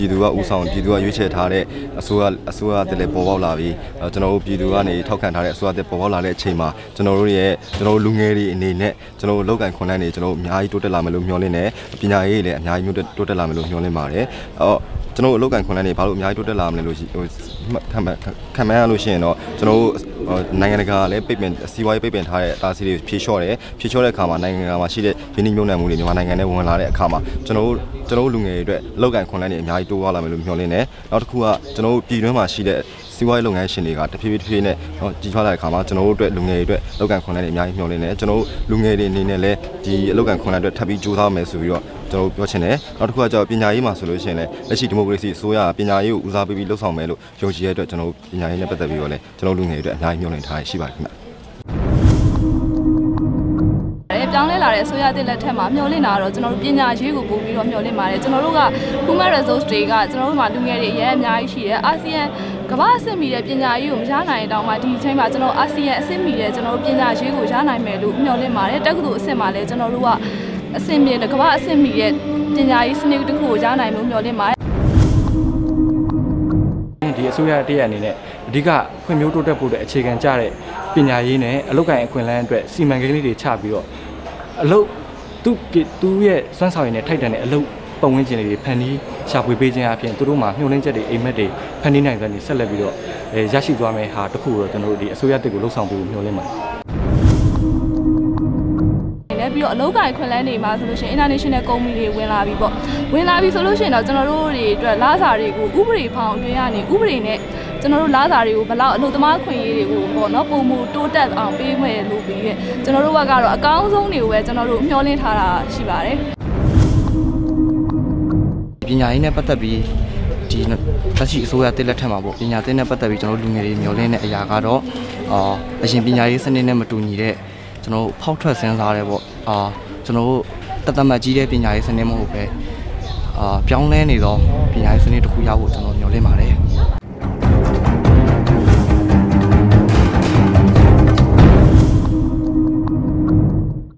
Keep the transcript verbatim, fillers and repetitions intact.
ပြည်သူကဦးဆောင်ပြည်သူကရွေးချယ်ထားတဲ့အစိုးရအစိုးရတက်လည်းပေါ်ပေါက်လာပြီးကျွန်တော်တို့ပြည်သူကနေထောက်ခံထားတဲ့အစိုးရတက်ပေါ်ပေါက်လာတဲ့အချိန်မှာကျွန်တော်တို့ရဲ့ကျွန်တော်တို့လူငယ်တွေအနေနဲ့ကျွန်တော်တို့လောက်ကန်ခွန်လန်းနေကျွန်တော်တို့အများကြီးတိုးတက်လာမယ်လို့မျှော်လင့်တယ်ပညာရေးလည်းအများကြီးတိုးတက်လာမယ်လို့မျှော်လင့်ပါတယ်အော်ကျွန်တော်တို့အလောက်ကန်ခွန်လန်းနေဘာလို့အများကြီးတိုးတက်လာမလဲလို့ဟိုခံမှန်းခံမှန်းရလို့ရှိရင်တော့ကျွန်တော်တို့နိုင်ငံတကာလည်းပိတ်ပင်စီးပွားရေးပိတ်ပင်ထားတဲ့အတားအဆီးတွေဖြေလျှော့တယ်ဖြေလျှော့တဲ့အခါမှာနိုင်ငံတကာမှာရှိတဲ့ရင်းနှီးမြှုပ်နှံမှုတွေမြန်မာနိုင်ငံနဲ့ဝင်လာတဲ့အခါမှာကျွန်တော်တို့ကျွန်တော်တို့လူငယ်တွေအတွက်အလောက်ကန်ခွန်လန်းနေအများကြီးတိုးသွားလာမယ်လို့မျှော်လင့်တယ်နောက်တစ်ခုကကျွန်တော်တို့ပြည်တွင်းမှာရှိတဲ့စီးပွားရေးလုပ်ငန်းရှင်တွေကတဖြည်းဖြည်းဖြည်းနဲ့ကြီးထွားလာတဲ့အခါမှာကျွန်တော်တို့အတွက်လူငယ်တွေအတွက်အလောက်ကန်ခွန်လန်းနေအများကြီးမျှော်လင့်တယ်ကျွန်တော်တို့လူငယ်တွေအနေနဲ့လည်းဒီအလောက်ကန်ခွန်လန်းအတွက်ထပ်ပြီးကြိုးစားမယ်ဆိုပြီးတော့ကျွန်တော်ပြောချင်တယ်နောက်တစ်ခုကကျတော့ပညာရေးမှာဆိုလို့ရှိရင်လည်းလက်ရှိဒီမိုကရေစီအစိုးရပညာရေးကိုဦးစားပေးပြီးလှုပ်ဆောင်မယ်လို့ယုံကြည်ရတဲ့အတွက်ကျွန်တော်ပညာရေးနဲ့ပတ်သက်ပြီးတော့လည်းကျွန်တော်လူငယ်တွေအတွက်အများကြီးမျှော်လင့်ထားရရှိပါတယ်ခင်ဗျပြောင်းလဲလာတဲ့အစိုးရတဲ့လက်ထက်မှာမျှော်လင့်တာတော့ကျွန်တော်တို့ပညာရေးကိုပို့ပြီးတော့မျှော်လင့်ပါတယ်ကျွန်တော်တို့က human resource တွေကကျွန်တော်တို့မှာလူငယ်တွေအများအများကြီးရှိတယ်အာဆီယံကမ္ဘာအဆင့်မီတဲ့ပညာရေးကိုမရနိုင်တောင်မှဒီအချိန်မှာကျွန်တော်အာဆီယံအဆင့်မီတဲ့ကျွန်တော်တို့ပညာရေးကိုရနိုင်မယ်လို့မျှော်လင့်ပါတယ်တက္ကသိုလ်အဆင့်မှာလည်းကျွန်တော်တို့ကအဆင့်မြင့်တဲ့ကမ္ဘာအဆင့်မီတဲ့ပညာရေးစနစ်တစ်ခုကိုရနိုင်လို့မျှော်လင့်ပါတယ်ဒီအစိုးရတရက်အနေနဲ့အဓိကဖွံ့ဖြိုးတိုးတက်ဖို့တဲ့အခြေခံကျတဲ့ပညာရေးနဲ့အလုပ်ကိုင်အခွင့်အလမ်းအတွက်စီမံကိန်းလေးတွေချပြီးတော့အလုပ်သူသူရဲ့စွမ်းဆောင်ရည်နဲ့ထိုက်တန်တဲ့အလုပ်ပုံဝင်ခြင်းတွေဖန်တီးရှာဖွေပေးခြင်းအပြင်သူတို့မှာမျှော်လင့်ချက်တွေအိမ်မက်တွေဖန်တီးနိုင်တဲ့နေဆက်လက်ပြီးတော့ရရှိသွားမယ်ဟာတခုတော့ကျွန်တော်တို့ဒီအစိုးရတက်ကိုလှုပ်ဆောင်ပေးဖို့မျှော်လင့်ပါတယ်ပြီးတော့အလုပ်ကိုင်ခွင့်လန်းနေမှာဆိုလို့ရှိရင် international company တွေဝင်လာပြီပေါ့ဝင်လာပြီဆိုလို့ရှိရင်တော့ကျွန်တော်တို့တွေအတွက်လစာတွေကိုဥပဒေဖောင်အတွင်းကနေဥပဒေနဲ့ကျွန်တော်တို့လစာတွေကိုဘယ်လောက်အလုပ်သမားခွင့်ရေးတွေကိုပေါ့နော်ပုံမှုတိုးတက်အောင်ပေးမယ်လို့ပြီးရဲ့ကျွန်တော်တို့ဘက်ကတော့အကောင်းဆုံးတွေကိုပဲကျွန်တော်တို့မျှော်လင့်ထားတာရှိပါတယ်ပညာရေးနဲ့ပတ်သက်ပြီးဒီလက်ရှိအစိုးရတက်လက်ထက်မှာပေါ့ပညာသင်နဲ့ပတ်သက်ပြီးကျွန်တော်တို့လူငယ်တွေမျှော်လင့်တဲ့အရာကတော့အာအရင်ပညာရေးစနစ်နဲ့မတူညီတဲ့ကျွန်တော်ဖောက်ထွက်စဉ်းစားရဲပေါ့အာကျွန်တော်တို့တသက်မှတ်ကြီးတဲ့ပညာရေးစနစ်မဟုတ်ပဲအာပြောင်းလဲနေသောပညာရေးစနစ်တစ်ခုရဖို့ကျွန်တော်ညွှန်လင့်ပါတယ်